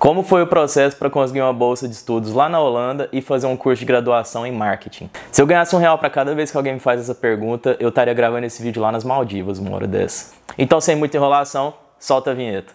Como foi o processo para conseguir uma bolsa de estudos lá na Holanda e fazer um curso de graduação em marketing? Se eu ganhasse R$1 para cada vez que alguém me faz essa pergunta, eu estaria gravando esse vídeo lá nas Maldivas uma hora dessa. Então, sem muita enrolação, solta a vinheta.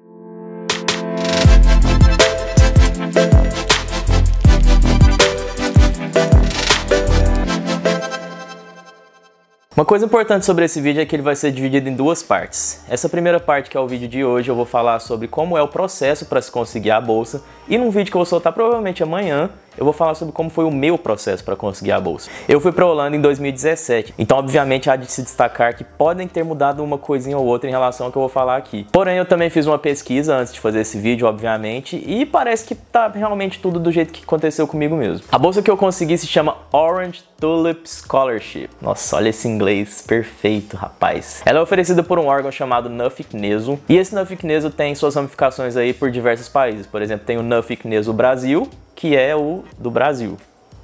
Uma coisa importante sobre esse vídeo é que ele vai ser dividido em duas partes. Essa primeira parte, que é o vídeo de hoje, eu vou falar sobre como é o processo para se conseguir a bolsa. E num vídeo que eu vou soltar provavelmente amanhã, eu vou falar sobre como foi o meu processo para conseguir a bolsa. Eu fui para a Holanda em 2017, então obviamente há de se destacar que podem ter mudado uma coisinha ou outra em relação ao que eu vou falar aqui. Porém, eu também fiz uma pesquisa antes de fazer esse vídeo, obviamente, e parece que tá realmente tudo do jeito que aconteceu comigo mesmo. A bolsa que eu consegui se chama Orange Tulip Scholarship. Nossa, olha esse inglês perfeito, rapaz. Ela é oferecida por um órgão chamado Nuffic Neso, e esse Nuffic Neso tem suas ramificações aí por diversos países. Por exemplo, tem o Nuffic Neso Brasil, que é o do Brasil.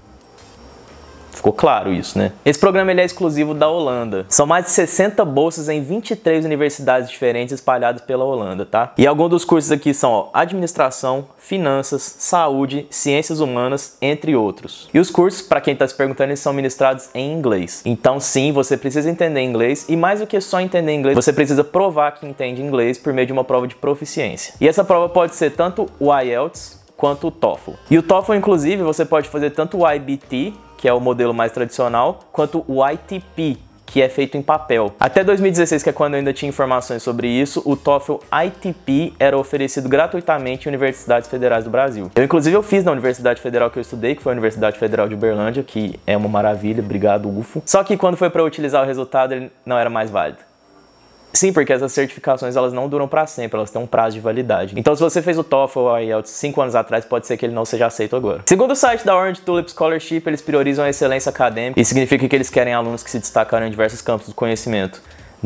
Ficou claro isso, né? Esse programa ele é exclusivo da Holanda. São mais de 60 bolsas em 23 universidades diferentes espalhadas pela Holanda, tá? E alguns dos cursos aqui são administração, finanças, saúde, ciências humanas, entre outros. E os cursos, para quem tá se perguntando, eles são ministrados em inglês. Então sim, você precisa entender inglês, e mais do que só entender inglês, você precisa provar que entende inglês por meio de uma prova de proficiência. E essa prova pode ser tanto o IELTS quanto o TOEFL. E o TOEFL, inclusive, você pode fazer tanto o IBT, que é o modelo mais tradicional, quanto o ITP, que é feito em papel. Até 2016, que é quando eu ainda tinha informações sobre isso, o TOEFL ITP era oferecido gratuitamente em universidades federais do Brasil. Eu fiz na Universidade Federal que eu estudei, que foi a Universidade Federal de Uberlândia, que é uma maravilha, obrigado UFO. Só que quando foi para utilizar o resultado, ele não era mais válido. Sim, porque essas certificações elas não duram para sempre, elas têm um prazo de validade. Então, se você fez o TOEFL ou o IELTS 5 anos atrás, pode ser que ele não seja aceito agora. Segundo o site da Orange Tulip Scholarship, eles priorizam a excelência acadêmica e significa que eles querem alunos que se destacaram em diversos campos do conhecimento.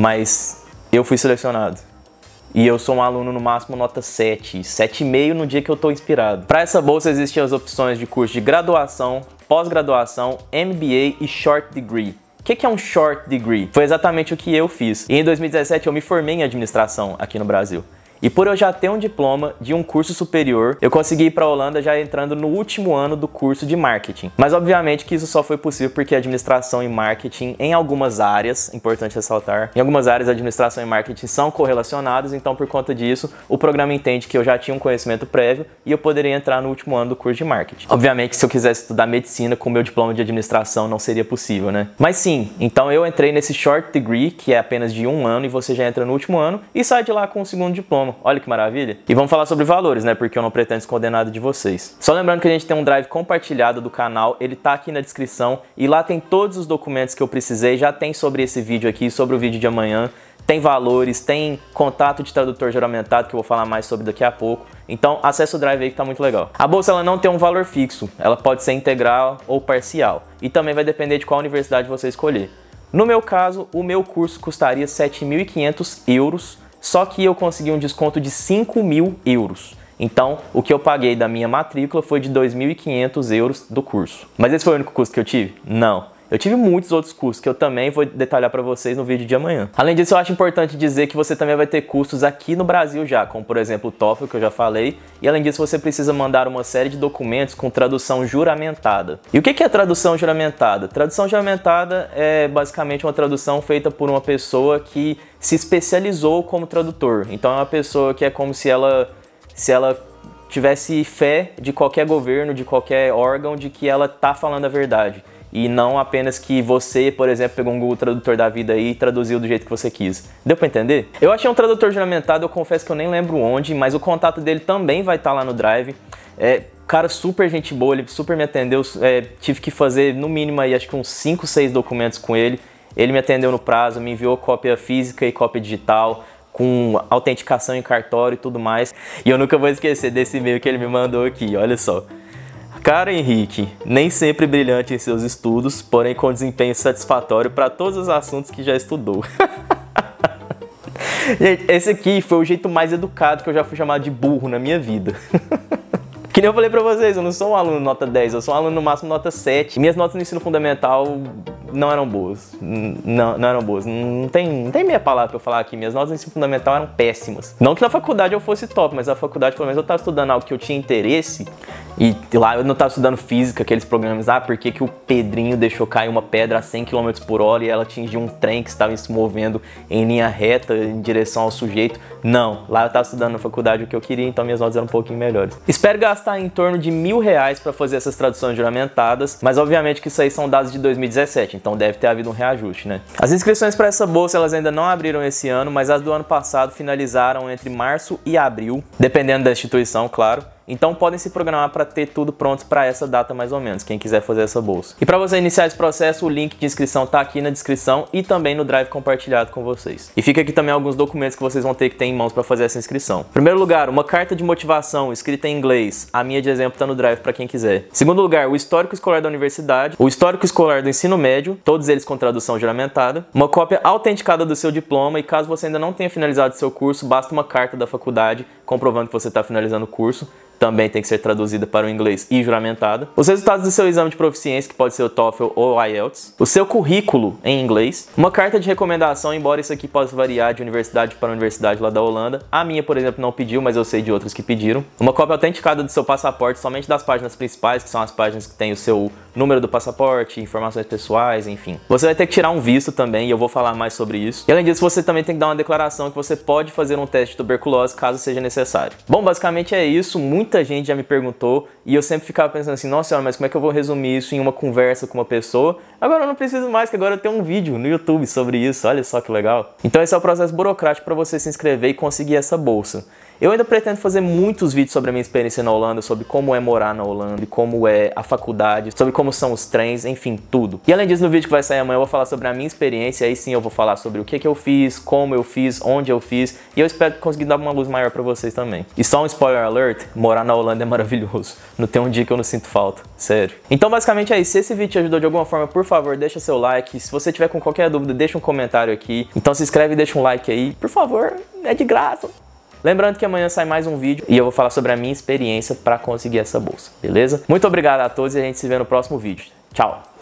Mas eu fui selecionado. E eu sou um aluno no máximo nota 7, 7,5 no dia que eu estou inspirado. Para essa bolsa existem as opções de curso de graduação, pós-graduação, MBA e Short Degree. O que é um Short Degree? Foi exatamente o que eu fiz. E em 2017 eu me formei em administração aqui no Brasil. E por eu já ter um diploma de um curso superior, eu consegui ir para a Holanda já entrando no último ano do curso de marketing. Mas obviamente que isso só foi possível porque administração e marketing em algumas áreas, importante ressaltar, em algumas áreas administração e marketing são correlacionados, então por conta disso o programa entende que eu já tinha um conhecimento prévio e eu poderia entrar no último ano do curso de marketing. Obviamente se eu quisesse estudar medicina com meu diploma de administração não seria possível, né? Mas sim, então eu entrei nesse Short Degree, que é apenas de um ano e você já entra no último ano e sai de lá com o segundo diploma. Olha que maravilha. E vamos falar sobre valores, né? Porque eu não pretendo esconder nada de vocês. Só lembrando que a gente tem um drive compartilhado do canal, ele tá aqui na descrição e lá tem todos os documentos que eu precisei, já tem sobre esse vídeo aqui, sobre o vídeo de amanhã, tem valores, tem contato de tradutor juramentado que eu vou falar mais sobre daqui a pouco. Então acessa o drive aí que tá muito legal. A bolsa ela não tem um valor fixo, ela pode ser integral ou parcial e também vai depender de qual universidade você escolher. No meu caso, o meu curso custaria 7.500 euros, só que eu consegui um desconto de 5.000 euros. Então, o que eu paguei da minha matrícula foi de 2.500 euros do curso. Mas esse foi o único custo que eu tive? Não. Eu tive muitos outros custos que eu também vou detalhar para vocês no vídeo de amanhã. Além disso, eu acho importante dizer que você também vai ter custos aqui no Brasil já, como por exemplo o TOEFL, que eu já falei. E além disso, você precisa mandar uma série de documentos com tradução juramentada. E o que é tradução juramentada? Tradução juramentada é basicamente uma tradução feita por uma pessoa que se especializou como tradutor. Então é uma pessoa que é como se ela tivesse fé de qualquer governo, de qualquer órgão, de que ela tá falando a verdade. E não apenas que você, por exemplo, pegou um Google Tradutor da vida aí e traduziu do jeito que você quis. Deu pra entender? Eu achei um tradutor juramentado, eu confesso que eu nem lembro onde, mas o contato dele também vai estar lá no Drive. Cara, super gente boa, ele super me atendeu, tive que fazer no mínimo aí acho que uns 5, 6 documentos com ele. Ele me atendeu no prazo, me enviou cópia física e cópia digital, com autenticação em cartório e tudo mais. E eu nunca vou esquecer desse e-mail que ele me mandou aqui, olha só. Cara Henrique, nem sempre brilhante em seus estudos, porém com desempenho satisfatório para todos os assuntos que já estudou. Gente, esse aqui foi o jeito mais educado que eu já fui chamado de burro na minha vida. Que nem eu falei pra vocês, eu não sou um aluno nota 10, eu sou um aluno no máximo nota 7. Minhas notas no ensino fundamental não eram boas. Não eram boas. Não tem meia palavra pra eu falar aqui. Minhas notas no ensino fundamental eram péssimas. Não que na faculdade eu fosse top, mas na faculdade pelo menos eu tava estudando algo que eu tinha interesse. E lá eu não tava estudando física, aqueles programas, por que que o Pedrinho deixou cair uma pedra a 100 km por hora e ela atingiu um trem que estava se movendo em linha reta em direção ao sujeito. Não, lá eu tava estudando na faculdade o que eu queria, então minhas notas eram um pouquinho melhores. Espero gastar em torno de R$1.000 para fazer essas traduções juramentadas, mas obviamente que isso aí são dados de 2017, então deve ter havido um reajuste, né? As inscrições para essa bolsa elas ainda não abriram esse ano, mas as do ano passado finalizaram entre março e abril, dependendo da instituição, claro. Então podem se programar para ter tudo pronto para essa data mais ou menos, quem quiser fazer essa bolsa. E para você iniciar esse processo, o link de inscrição tá aqui na descrição e também no Drive compartilhado com vocês. E fica aqui também alguns documentos que vocês vão ter que ter em mãos para fazer essa inscrição. Em primeiro lugar, uma carta de motivação escrita em inglês. A minha de exemplo tá no Drive para quem quiser. Em segundo lugar, o histórico escolar da universidade, o histórico escolar do ensino médio, todos eles com tradução juramentada, uma cópia autenticada do seu diploma e caso você ainda não tenha finalizado seu curso, basta uma carta da faculdade comprovando que você está finalizando o curso. Também tem que ser traduzida para o inglês e juramentada. Os resultados do seu exame de proficiência, que pode ser o TOEFL ou o IELTS. O seu currículo em inglês. Uma carta de recomendação, embora isso aqui possa variar de universidade para universidade lá da Holanda. A minha, por exemplo, não pediu, mas eu sei de outros que pediram. Uma cópia autenticada do seu passaporte, somente das páginas principais, que são as páginas que tem o seu número do passaporte, informações pessoais, enfim. Você vai ter que tirar um visto também, e eu vou falar mais sobre isso. E além disso, você também tem que dar uma declaração que você pode fazer um teste de tuberculose, caso seja necessário. Bom, basicamente é isso. Muita gente já me perguntou e eu sempre ficava pensando assim, nossa senhora, mas como é que eu vou resumir isso em uma conversa com uma pessoa? Agora eu não preciso mais, que agora eu tenho um vídeo no YouTube sobre isso, olha só que legal. Então esse é o processo burocrático para você se inscrever e conseguir essa bolsa. Eu ainda pretendo fazer muitos vídeos sobre a minha experiência na Holanda, sobre como é morar na Holanda, como é a faculdade, sobre como são os trens, enfim, tudo. E além disso, no vídeo que vai sair amanhã eu vou falar sobre a minha experiência, aí sim eu vou falar sobre o que eu fiz, como eu fiz, onde eu fiz, e eu espero conseguir dar uma luz maior pra vocês também. E só um spoiler alert, morar na Holanda é maravilhoso. Não tem um dia que eu não sinto falta, sério. Então basicamente é isso, se esse vídeo te ajudou de alguma forma, por favor, deixa seu like. Se você tiver com qualquer dúvida, deixa um comentário aqui. Então se inscreve e deixa um like aí, por favor, é de graça. Lembrando que amanhã sai mais um vídeo e eu vou falar sobre a minha experiência para conseguir essa bolsa, beleza? Muito obrigado a todos e a gente se vê no próximo vídeo. Tchau!